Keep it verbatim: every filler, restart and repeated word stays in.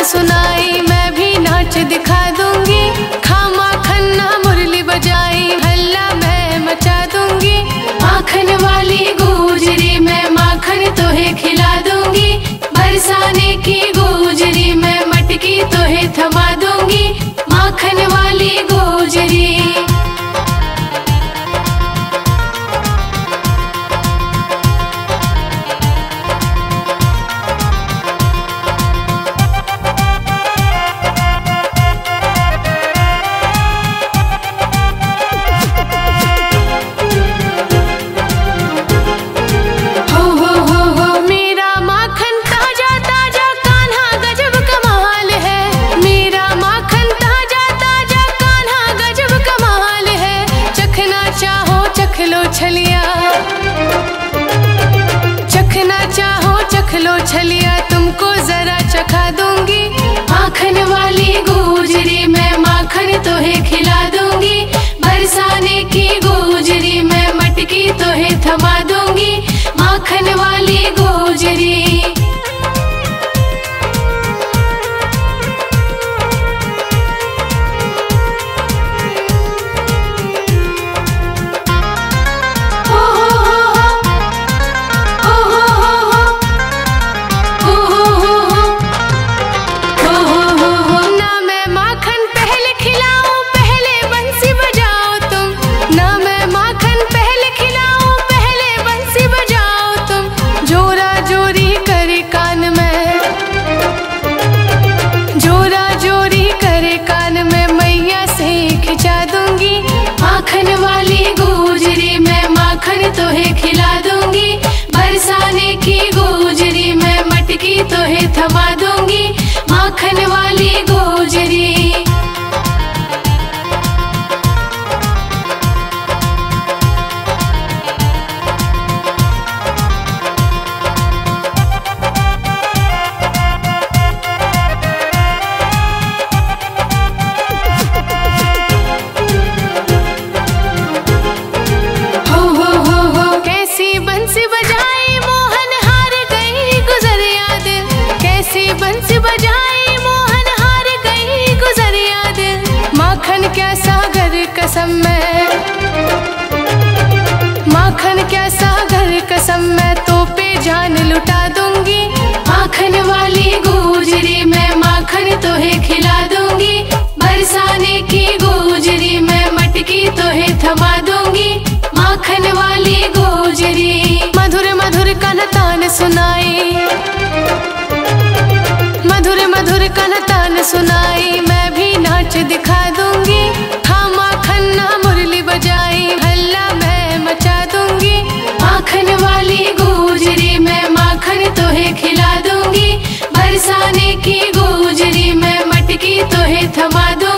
सुनाई मैं भी नाच दिखा दूंगी। खामा खन्ना मुरली बजाई हल्ला मैं मचा दूंगी। माखन वाली गुजरी मैं माखन तोहे खिला दूंगी। बरसाने की गुजरी मैं मटकी तोहे थमा दूंगी। माखन वाली गुजरी छलिया चखना चाहो चख लो छलिया तुमको जरा चखा दूंगी। माखन वाली गुजरी मैं माखन तोहे खिला दूंगी। बरसाने की गुजरी मैं मटकी तोहे थमा दूंगी। माखन वाली गुजरी माखन वाली गुजरी मैं माखन तोहे खिला दूंगी। बरसाने की गुजरी मैं मटकी तोहे थमा दूंगी। माखन वाली गुजरी बंसी बजाई मोहन हार गई गुजरिया दिल। माखन क्या सागर कसम मैं माखन क्या सागर कसम मैं तो पे जान लुटा दूंगी। माखन वाली गुजरी मैं माखन तोहे खिला दूंगी। बरसाने की गुजरी मैं मटकी तोहे थमा दूंगी। माखन वाली गुजरी मधुर मधुर कन तान सुनाई मधुर मधुर कन तान सुनाई मैं भी नाच दिखा दूंगी। खामा खन्ना मुरली बजाई हल्ला मैं मचा दूंगी। माखन वाली गुजरी मैं माखन तोहे खिला दूंगी। बरसाने की गुजरी मैं मटकी तोहे थमा दूंगी।